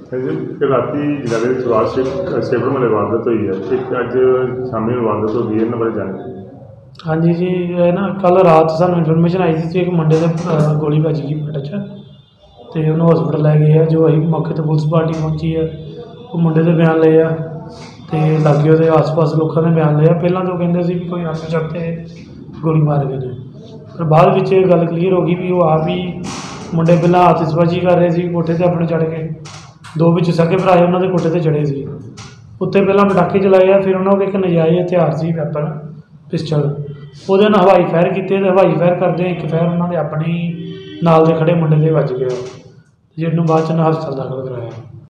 कि राती जगह सुभाष सेवड़ मले वारदात हुई है, एक अज शामी वारदात हो गई है, इन्होंने बारे जाने। हाँ जी जी, ये ना कल रात सानू इन्फॉर्मेशन आई थी कि मुंडे दे गोली बज गई पेट च, तो उन्होंने हॉस्पिटल लै गए। जो अं मौके पर पुलिस पार्टी पहुंची है, वो मुंडे के बयान ले आ, तो लागे वो आस पास लोगों ने बयान लिया। पहला तो कहते भी कोई अनपछाते ते गोली मार गए ने, पर बाद में गल क्लीयर हो गई भी वो आप ही मुंडे पहला आतिशबाजी कर रहे थे कोठे से अपने चढ़ के, दो बिच सगे भरा उन्होंने कोठे से चढ़े थे, उत्ते पहला पटाखे चलाए आ, फिर उन्होंने एक नजायज़ हथियार से वैपन पिस्टल वो हवाई फायर किए। हवाई फायर करते एक फायर उन्होंने अपने ही नाल दे खड़े मुंडे दे वज गया, जिन्होंने बाद च हस्पताल दाखिल कराया।